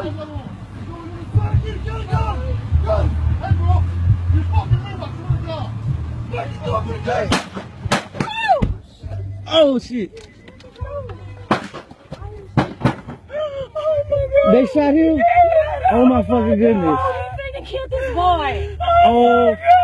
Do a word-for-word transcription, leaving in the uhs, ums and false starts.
Oh shit! They shot him? Oh my fucking goodness! Oh, they killed this boy! Oh.